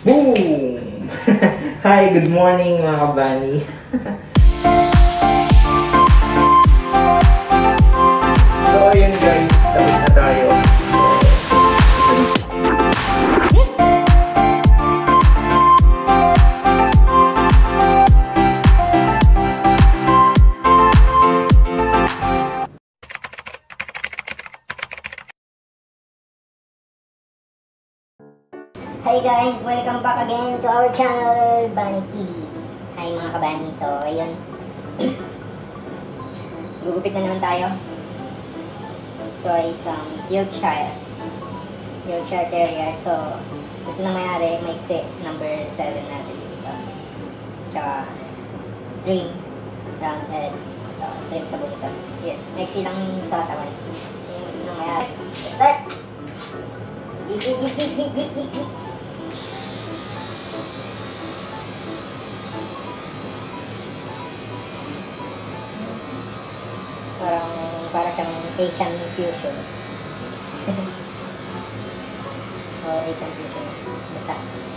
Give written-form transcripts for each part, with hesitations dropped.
Boom! Hi, good morning mga kabani. So, ayun guys, tapos na tayo. Hi guys! Welcome back again to our channel, Bunny TV. Hi mga kabani. So, ayun. Gugupit na naman tayo. Ito ay isang Yorkshire Terrier. So, gusto na mayari, maiksi. Number 7 natin dito. Tsaka, trim. Round head. Tsaka, trim sa buto. Yun. Maiksi lang sa katawan. Yung gusto na mayari. Start! Para siyang Asian fusion. Asian fusion. Basta.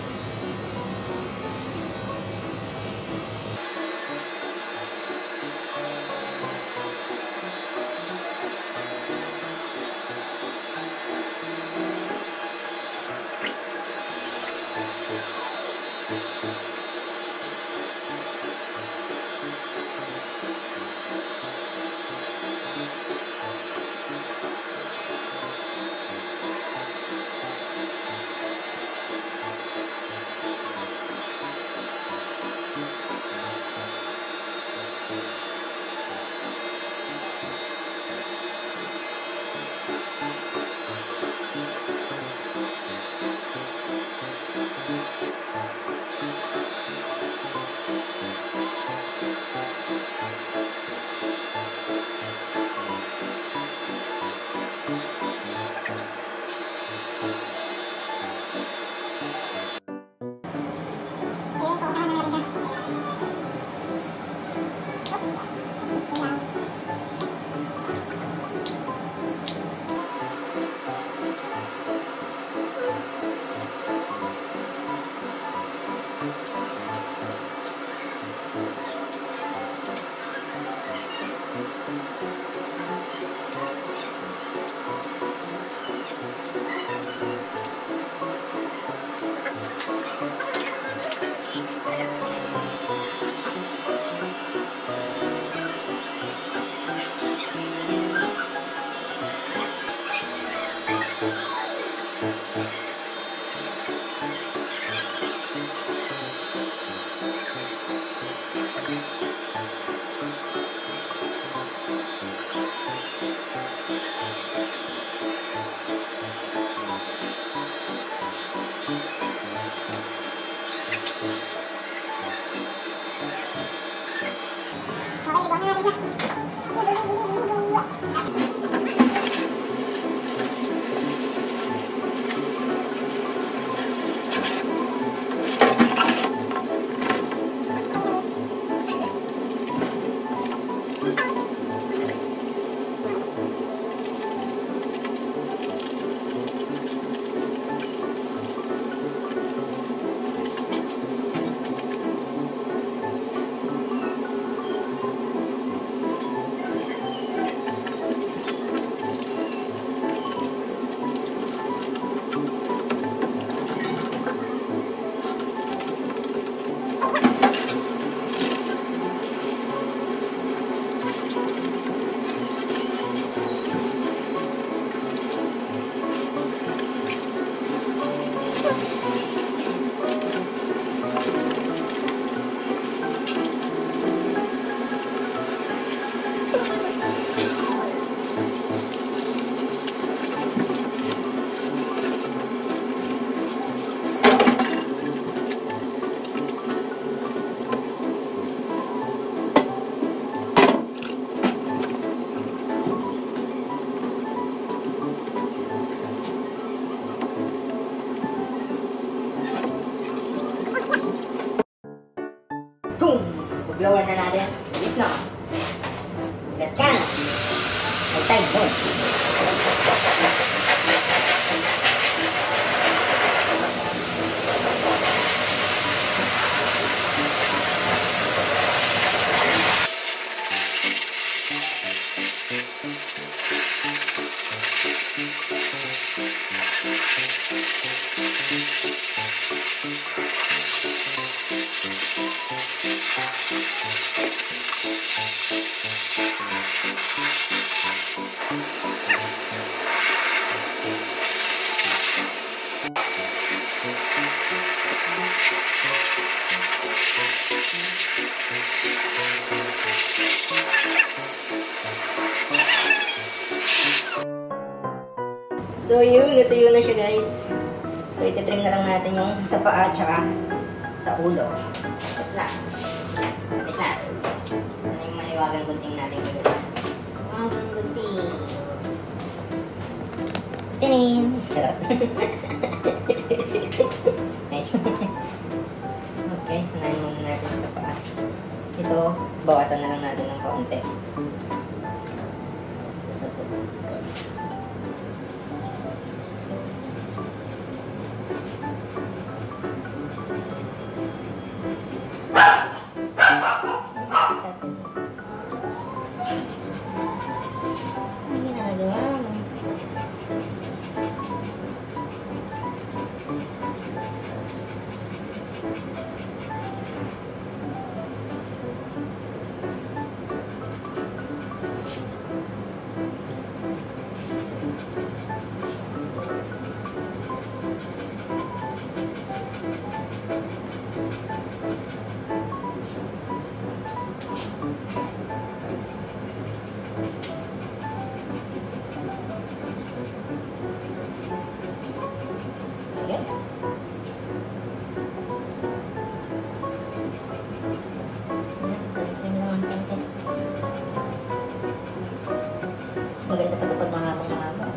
Blower na natin. Bilis na. Ulat ka na. May time mo. So yun, natuyo na siya guys. So ititrim na lang natin yung sa paa tsaka sa ulo. Tapos na. Tapos na. Ano yung maliwagang gunting natin ulit. Maliwagang gunting. Tinin! Okay, hanayin muna natin sa paa. Ito, bawasan na lang natin ng kaunti. Sa ito. Maganda pag mahabang-mahaba.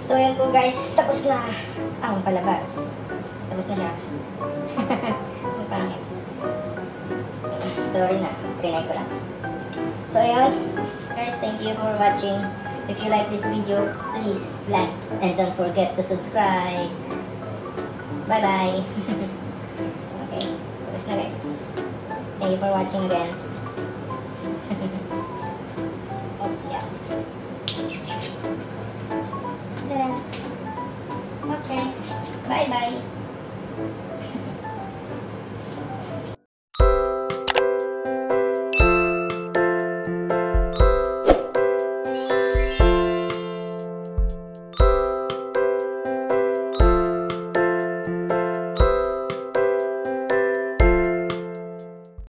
So, ayan po guys. Tapos na ang palabas. Tapos na siya. Ang pangit. Sorry na. Trinay ko lang. So, ayan. Guys, thank you for watching. If you like this video, please like and don't forget to subscribe. Bye-bye. Okay. Tapos na guys. Thank you for watching again. Oh, yeah. There. Okay. Bye-bye.